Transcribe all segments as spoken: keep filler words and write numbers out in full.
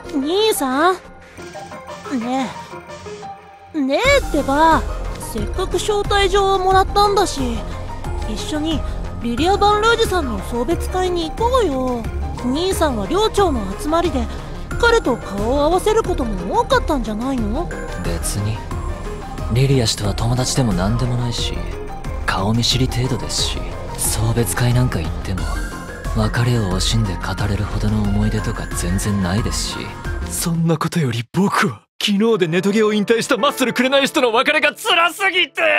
兄さん、ねえねえってば、せっかく招待状をもらったんだし、一緒にリリア・バンルージュさんの送別会に行こうよ。兄さんは寮長の集まりで彼と顔を合わせることも多かったんじゃないの？ 別にリリア氏とは友達でも何でもないし、顔見知り程度ですし、送別会なんか行っても別れを惜しんで語れるほどの思い出とか全然ないですし。 そんなことより僕は昨日でネトゲを引退したマッスル紅石との別れが辛すぎて。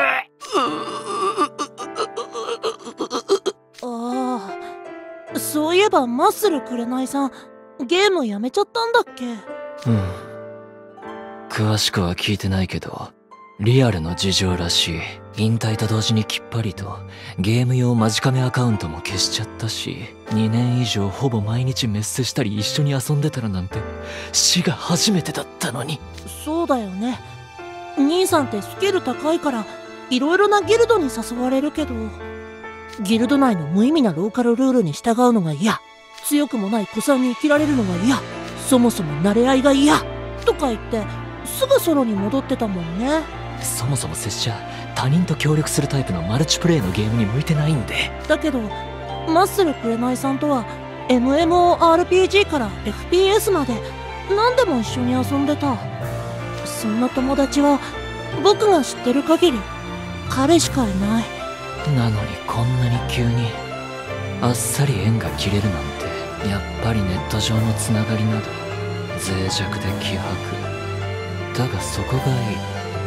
ああ、そういえばマッスル紅さんゲームやめちゃったんだっけ？ うん、詳しくは聞いてないけどリアルの事情らしい。引退と同時にきっぱりとゲーム用マジカメアカウントも消しちゃったし、にねん以上ほぼ毎日メッセしたり一緒に遊んでたらなんて死が初めてだったのに。 そうだよね。兄さんってスキル高いからいろいろなギルドに誘われるけど、ギルド内の無意味なローカルルールに従うのが嫌、強くもない子さんに生きられるのが嫌、そもそも慣れ合いが嫌とか言ってすぐソロに戻ってたもんね。 そもそも拙者他人と協力するタイプのマルチプレイのゲームに向いてないんで。 だけどマッスル紅さんとは エムエムオーアールピージー から エフピーエス まで何でも一緒に遊んでた。そんな友達は僕が知ってる限り彼しかいない。 なのにこんなに急にあっさり縁が切れるなんて、やっぱりネット上のつながりなど脆弱で希薄だがそこがいい。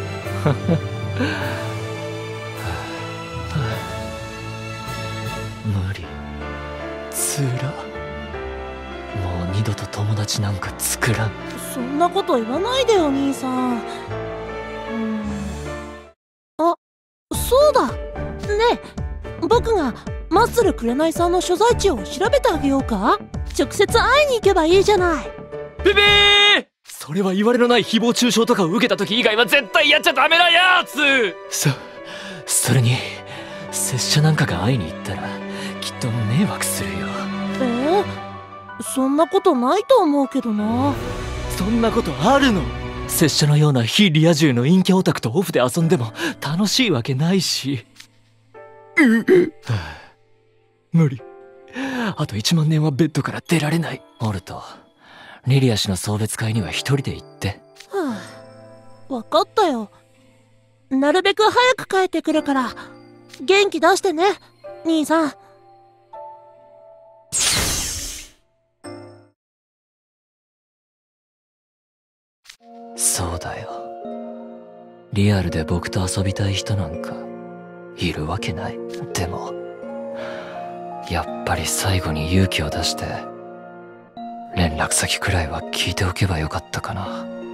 無理、つら、もう二度と友達なんか作らん。 そんなこと言わないでよ兄さん。うん、あ、そうだねえ、僕がマッスル紅さんの所在地を調べてあげようか？直接会いに行けばいいじゃない。 ベベー、それは言われのない誹謗中傷とかを受けた時以外は絶対やっちゃダメなやつ。 そそれに拙者なんかが会いに行ったらきっと迷惑するよ。 えー、そんなことないと思うけどな。 そんなことあるの？ 拙者のような非リア充の陰キャオタクとオフで遊んでも楽しいわけないし。はあ、無理、あといちまん年はベッドから出られない。オルト、リリア氏の送別会には一人で行って。 はあ、分かったよ。なるべく早く帰ってくるから元気出してね兄さん。 そうだよ、リアルで僕と遊びたい人なんかいるわけない。でもやっぱり最後に勇気を出して連絡先くらいは聞いておけばよかったかな。